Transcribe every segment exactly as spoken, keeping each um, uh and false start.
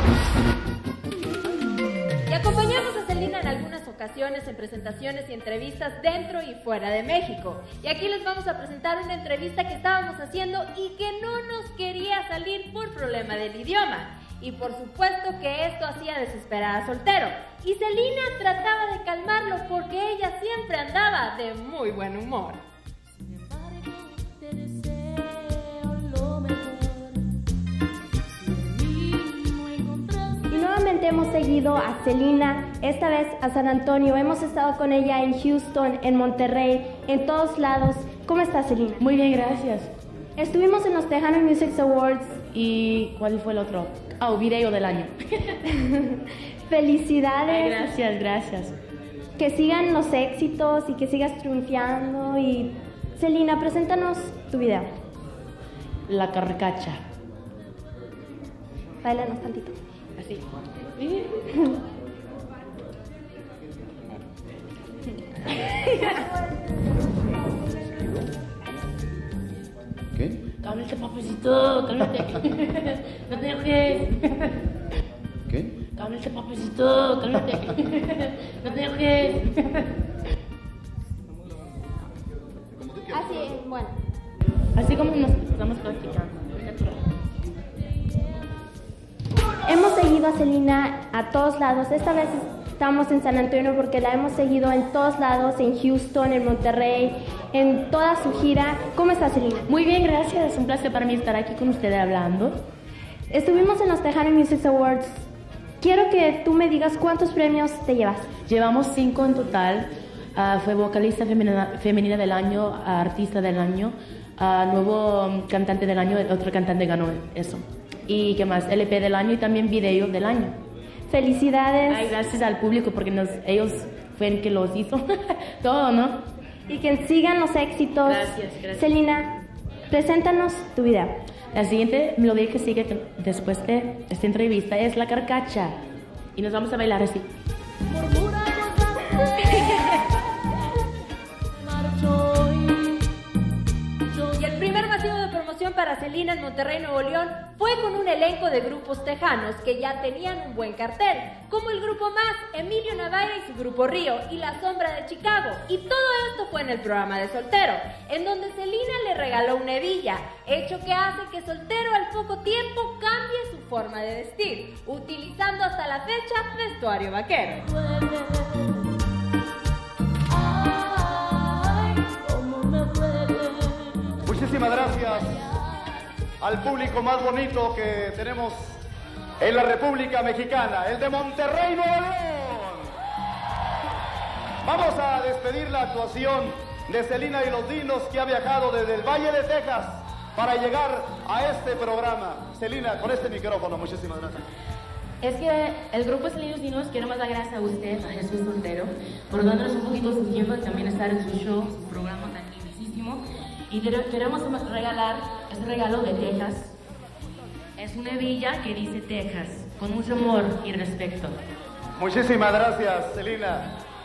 Y acompañamos a Selena en algunas ocasiones en presentaciones y entrevistas dentro y fuera de México. Y aquí les vamos a presentar una entrevista que estábamos haciendo y que no nos quería salir por problema del idioma. Y por supuesto que esto hacía desesperar a Soltero. Y Selena trataba de calmarlo porque ella siempre andaba de muy buen humor. Y nuevamente hemos seguido a Selena, esta vez a San Antonio. Hemos estado con ella en Houston, en Monterrey, en todos lados. ¿Cómo estás, Selena? Muy bien, gracias. Estuvimos en los Tejano Music Awards. ¿Y cuál fue el otro? Ah, oh, video del año. Felicidades. Ay, gracias, gracias. Que sigan los éxitos y que sigas triunfando. Y Selena, preséntanos tu video. La carcacha. Báilanos tantito. Así. ¿Qué? Cálmate, papacito, cálmate. No te enojes. ¿Qué? Cálmate, papacito, cálmate. No te enojes. Así, bueno. Así como nos estamos practicando. Hemos seguido a Selena a todos lados. Esta vez estamos en San Antonio porque la hemos seguido en todos lados, en Houston, en Monterrey, en toda su gira. ¿Cómo está, Selena? Muy bien, gracias. Es un placer para mí estar aquí con ustedes hablando. Estuvimos en los Tejano Music Awards. Quiero que tú me digas cuántos premios te llevas. Llevamos cinco en total. Uh, fue vocalista femenina, femenina del año, uh, artista del año, uh, nuevo um, cantante del año, otro cantante ganó eso. Y qué más, L P del año y también video del año. Felicidades. Ay, gracias al público porque nos, ellos fueron que los hizo todo, ¿no? Y que sigan los éxitos. Gracias, gracias. Selena, preséntanos tu video. La siguiente melodía que sigue después de esta entrevista es La Carcacha. Y nos vamos a bailar así. Y el primer masivo de promoción para Selena en Monterrey, Nuevo León, fue con un elenco de grupos tejanos que ya tenían un buen cartel, como el Grupo Más, Emilio Navaira y su Grupo Río, y La Sombra de Chicago. Y todo esto fue en el programa de Soltero, en donde Selena le regaló una hebilla, hecho que hace que Soltero al poco tiempo cambie su forma de vestir, utilizando hasta la fecha vestuario vaquero. Muchísimas gracias al público más bonito que tenemos en la República Mexicana, el de Monterrey, Nuevo León. Vamos a despedir la actuación de Selena y los Dinos, que ha viajado desde el Valle de Texas para llegar a este programa. Selena, con este micrófono, muchísimas gracias. Es que el grupo Selena y Dinos quiere más dar gracias a usted, a Jesús Soltero, por darnos un poquito su tiempo y también estar en su show, su programa tan lindísimo. Y queremos regalar este regalo de Texas. Es una hebilla que dice Texas, con mucho amor y respeto. Muchísimas gracias, Selena.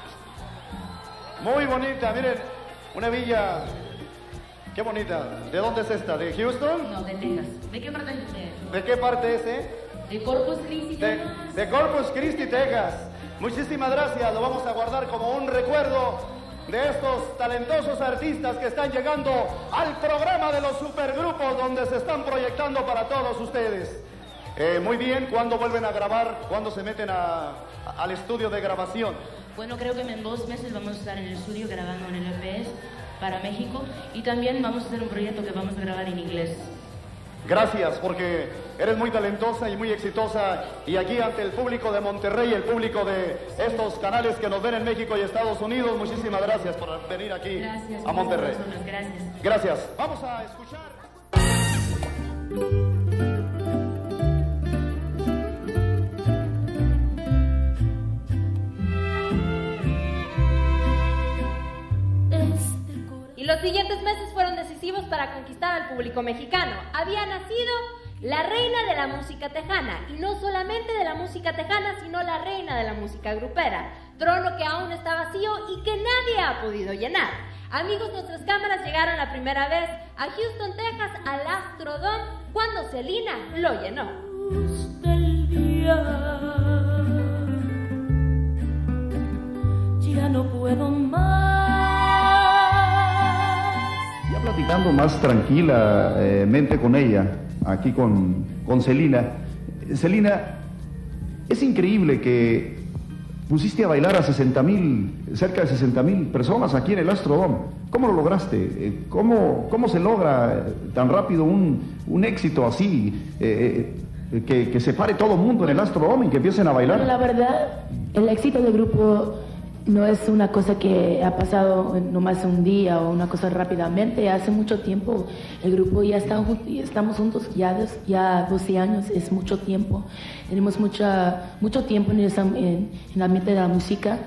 Muy bonita, miren, una hebilla. Qué bonita. ¿De dónde es esta? ¿De Houston? No, de Texas. ¿De qué parte es usted? ¿De qué parte es, eh? De Corpus Christi, de, de Corpus Christi, Texas. Muchísimas gracias, lo vamos a guardar como un recuerdo de estos talentosos artistas que están llegando al programa de los supergrupos, donde se están proyectando para todos ustedes. Eh, muy bien, ¿cuándo vuelven a grabar? ¿Cuándo se meten a, a, al estudio de grabación? Bueno, creo que en dos meses vamos a estar en el estudio grabando en el L P S para México, y también vamos a hacer un proyecto que vamos a grabar en inglés. Gracias, porque eres muy talentosa y muy exitosa, y aquí ante el público de Monterrey, el público de estos canales que nos ven en México y Estados Unidos, muchísimas gracias por venir aquí gracias, a Monterrey. Personas, gracias. Gracias. Vamos a escuchar. Los siguientes meses fueron decisivos para conquistar al público mexicano. Había nacido la reina de la música tejana, y no solamente de la música tejana, sino la reina de la música grupera, trono que aún está vacío y que nadie ha podido llenar. Amigos, nuestras cámaras llegaron la primera vez a Houston, Texas, al Astrodome, cuando Selena lo llenó. Del día conversando más tranquilamente eh, con ella, aquí con, con Celina. Celina, es increíble que pusiste a bailar a sesenta mil, cerca de sesenta mil personas aquí en el Astrodome. ¿Cómo lo lograste? ¿Cómo, cómo se logra tan rápido un, un éxito así? Eh, que, que se pare todo el mundo en el Astrodome y que empiecen a bailar. La verdad, el éxito del grupo no es una cosa que ha pasado nomás un día o una cosa rápidamente. Hace mucho tiempo el grupo ya está, estamos juntos ya, ya doce años, es mucho tiempo. Tenemos mucha, mucho tiempo en, esa, en, en el ambiente de la música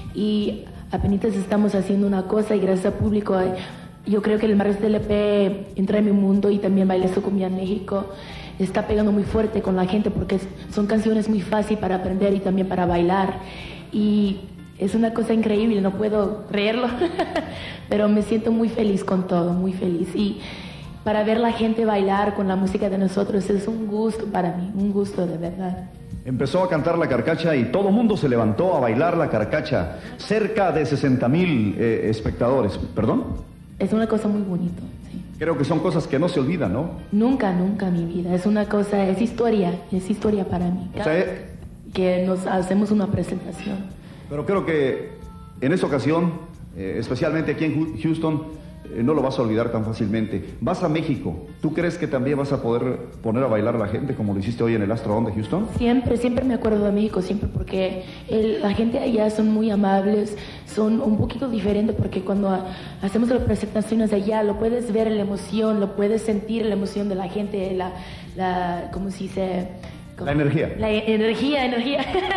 y apenas estamos haciendo una cosa y gracias al público. Yo creo que el más del E P Entra en mi mundo y también Baile su Cumbia en México está pegando muy fuerte con la gente porque son canciones muy fáciles para aprender y también para bailar. Y es una cosa increíble, no puedo creerlo, pero me siento muy feliz con todo, muy feliz. Y para ver la gente bailar con la música de nosotros es un gusto para mí, un gusto de verdad. Empezó a cantar la carcacha y todo el mundo se levantó a bailar la carcacha. Cerca de sesenta mil eh, espectadores. ¿Perdón? Es una cosa muy bonita, sí. Creo que son cosas que no se olvidan, ¿no? Nunca, nunca mi vida. Es una cosa, es historia, es historia para mí. O sea, eh... que nos hacemos una presentación. Pero creo que en esta ocasión, eh, especialmente aquí en Houston, eh, no lo vas a olvidar tan fácilmente. Vas a México. ¿Tú crees que también vas a poder poner a bailar a la gente como lo hiciste hoy en el Astrodome de Houston? Siempre, siempre me acuerdo de México, siempre, porque el, la gente allá son muy amables, son un poquito diferentes, porque cuando a, hacemos las presentaciones allá, lo puedes ver en la emoción, lo puedes sentir en la emoción de la gente, la, la ¿cómo se dice? La energía. La energía, energía.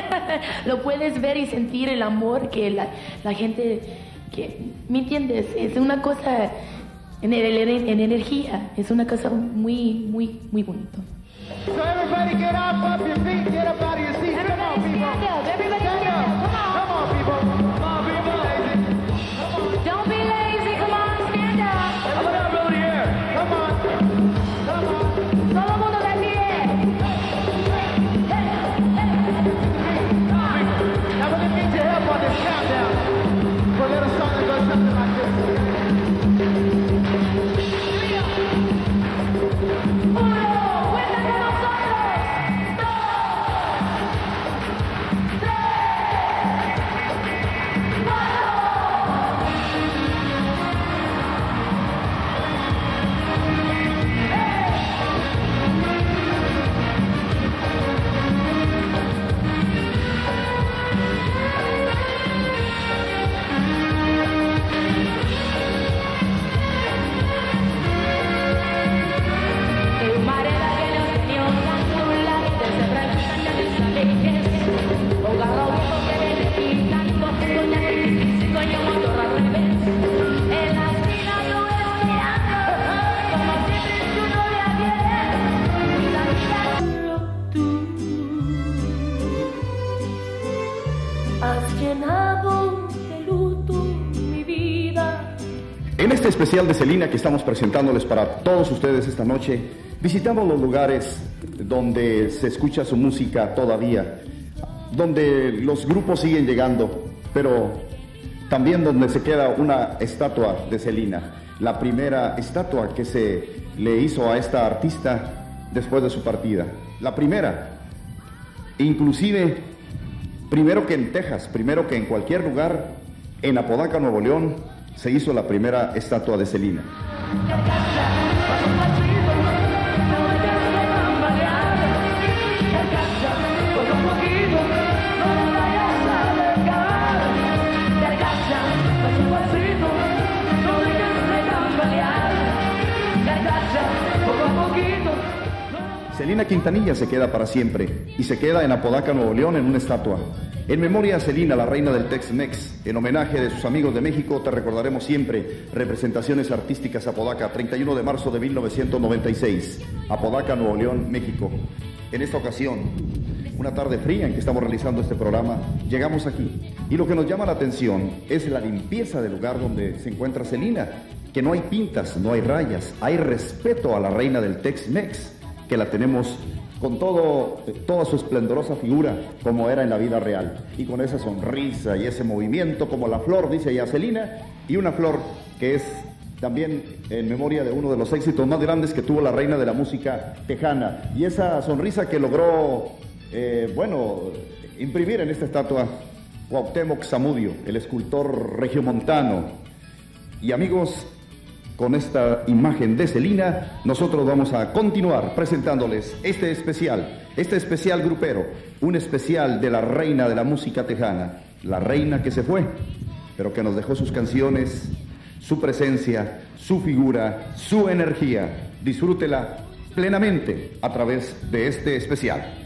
Lo puedes ver y sentir el amor que la, la gente, que, ¿me entiendes? Es una cosa en, en, en energía, es una cosa muy, muy, muy bonito. So everybody get up off your feet, get up out of your seats. Come on, people. Everybody stand up. Come on, people. Come on, people. Don't be lazy. Come on, stand up. Come on, over here. Come on. Come on. Todo el mundo de pie. Now we're gonna need your help on this countdown for a little song that goes something like this. En este especial de Celina que estamos presentándoles para todos ustedes esta noche, visitamos los lugares donde se escucha su música todavía, donde los grupos siguen llegando, pero también donde se queda una estatua de Celina, la primera estatua que se le hizo a esta artista después de su partida. La primera, inclusive, primero que en Texas, primero que en cualquier lugar, en Apodaca, Nuevo León, se hizo la primera estatua de Celina. Celina Quintanilla se queda para siempre y se queda en Apodaca, Nuevo León, en una estatua. En memoria a Celina, la reina del Tex-Mex, en homenaje de sus amigos de México, te recordaremos siempre. Representaciones artísticas Apodaca, treinta y uno de marzo de mil novecientos noventa y seis, Apodaca, Nuevo León, México. En esta ocasión, una tarde fría en que estamos realizando este programa, llegamos aquí. Y lo que nos llama la atención es la limpieza del lugar donde se encuentra Celina, que no hay pintas, no hay rayas, hay respeto a la reina del Tex-Mex, que la tenemos con todo, toda su esplendorosa figura como era en la vida real, y con esa sonrisa y ese movimiento como la flor, dice ya Celina, y una flor que es también en memoria de uno de los éxitos más grandes que tuvo la reina de la música tejana. Y esa sonrisa que logró, eh, bueno, imprimir en esta estatua Cuauhtémoc Zamudio, el escultor regiomontano. Y amigos, con esta imagen de Celina, nosotros vamos a continuar presentándoles este especial, este especial grupero, un especial de la reina de la música tejana, la reina que se fue, pero que nos dejó sus canciones, su presencia, su figura, su energía. Disfrútela plenamente a través de este especial.